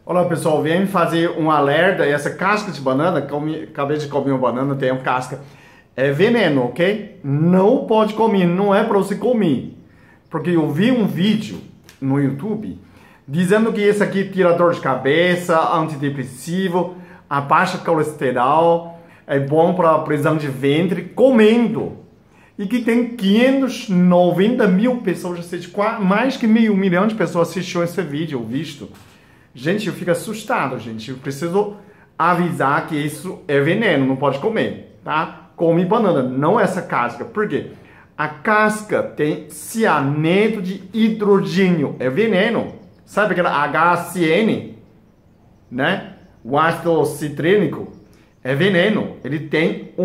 Olá pessoal, vem fazer um alerta. Essa casca de banana, acabei de comer uma banana, tem uma casca, é veneno, ok? Não pode comer, não é para você comer. Porque eu vi um vídeo no YouTube dizendo que esse aqui tira dor de cabeça, antidepressivo, abaixa colesterol, é bom para prisão de ventre, comendo. E que tem 590 mil pessoas, ou seja, mais que meio milhão de pessoas assistiram esse vídeo, visto. Gente, eu fico assustado, gente. Eu preciso avisar que isso é veneno, não pode comer, tá? Come banana, não essa casca. Por quê? A casca tem cianeto de hidrogênio, é veneno. Sabe aquela HCN, né? O ácido citrênico é veneno. Ele tem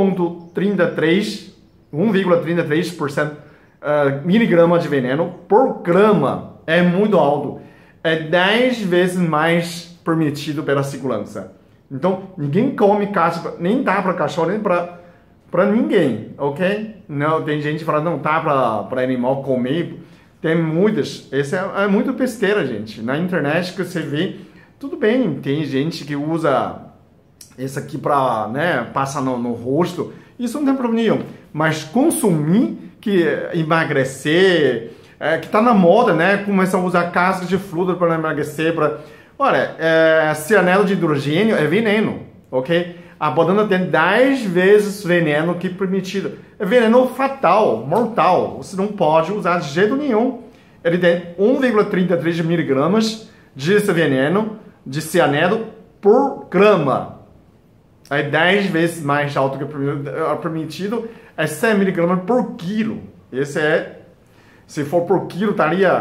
1,33% miligrama de veneno por grama. É muito alto. É 10 vezes mais permitido pela segurança. Então, ninguém come casca, nem dá para cachorro, nem para ninguém, ok? Não, tem gente que fala, não dá para animal comer. Tem muitas. Esse é muito besteira, gente. Na internet que você vê, tudo bem, tem gente que usa esse aqui para, né, passar no rosto. Isso não tem problema nenhum. Mas consumir, que emagrecer, que está na moda, né? Começa a usar cascas de fruta para emagrecer. Olha, cianeto de hidrogênio é veneno, ok? A banana tem 10 vezes veneno que permitido. É veneno fatal, mortal. Você não pode usar de jeito nenhum. Ele tem 1,33 miligramas de veneno, de cianeto, por grama. É 10 vezes mais alto que o permitido. É 100 miligramas por quilo. Esse é, se for por quilo, estaria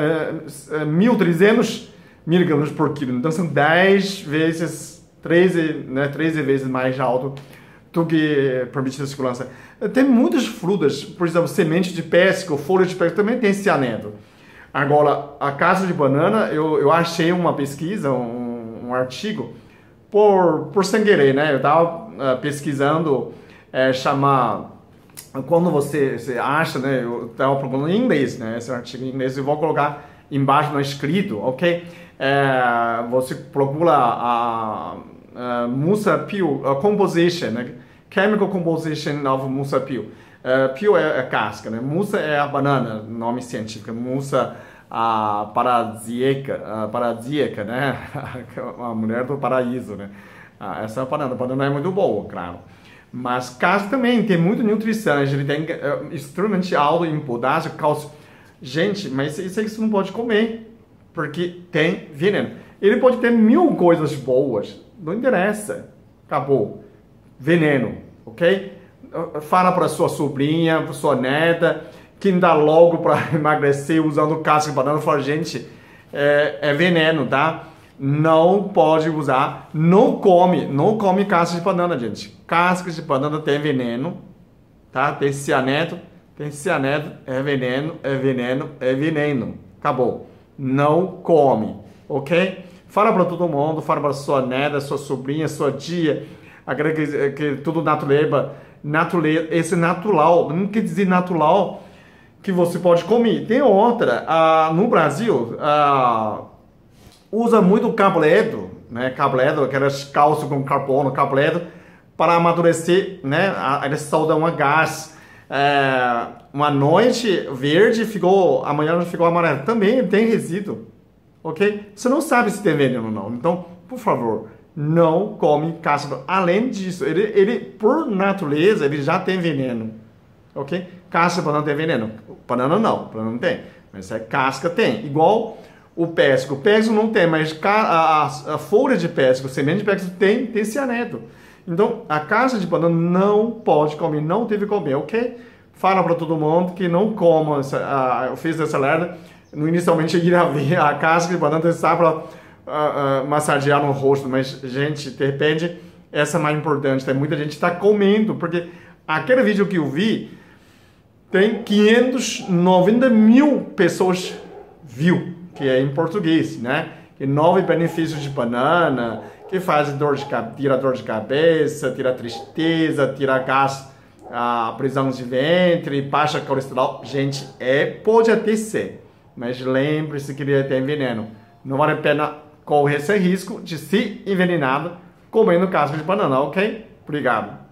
1.300 miligramas por quilo. Então são 10 vezes, 13 vezes mais alto do que permitido de segurança. Tem muitas frutas, por exemplo, semente de pêssego, folha de pêssego também tem cianeto. Agora, a casca de banana, eu achei uma pesquisa, um artigo, por sem querer, né? Eu estava pesquisando, quando você acha, né? Eu estava procurando em inglês, né? Esse artigo em inglês, eu vou colocar embaixo no escrito, ok? Você procura a Musa peel composition, né? Chemical composition of Musa peel. Peel é a casca, né? Musa é a banana, nome científico. Musa paradisíaca, né? A mulher do paraíso, né? Essa é a banana. A banana é muito boa, claro. Mas casca também tem muita nutrição. Ele tem extremamente alto em potássio, cálcio. Gente, mas isso aí você não pode comer, porque tem veneno. Ele pode ter 1000 coisas boas, não interessa. Acabou. Veneno, ok? Fala para sua sobrinha, para sua neta, quem dá logo para emagrecer usando casca de banana, fala, gente, é veneno, tá? Não pode usar, não come casca de banana, gente. Casca de banana tem veneno, tá? Tem cianeto, é veneno, é veneno, é veneno. Acabou. Não come, ok? Fala para todo mundo, fala para sua neta, sua sobrinha, sua tia, que tudo natureza, esse natural, não quer dizer natural que você pode comer. Tem outra, no Brasil, usa muito cabledo, né? Cabledo, aquelas cálcio com carbono, cabledo, para amadurecer, né? Eles soltam um gás. Uma noite verde amanhã ficou amarelo. Também tem resíduo, ok? Você não sabe se tem veneno ou não. Então, por favor, não come casca. Além disso, ele por natureza, ele já tem veneno, ok? Casca de banana tem veneno. Banana não tem. Mas casca tem. Igual o pêssego. O pêssego não tem, mas a folha de pêssego, semente de pêssego tem cianeto. Então, a casca de banana não pode comer, não deve comer, ok? Fala para todo mundo que não coma. Eu fiz essa alerta. Inicialmente eu ia ver a casca de banana está para massagear no rosto, mas, gente, de repente, essa é mais importante. Tem muita gente que está comendo, porque aquele vídeo que eu vi, tem 590 mil pessoas viu, que é em português, né? Que 9 benefícios de banana, que faz tira dor de cabeça, tira tristeza, tira gás, prisão de ventre, baixa colesterol. Gente, pode até ser, mas lembre-se que ele tem veneno. Não vale a pena corre esse risco de se envenenar comendo casca de banana, ok? Obrigado.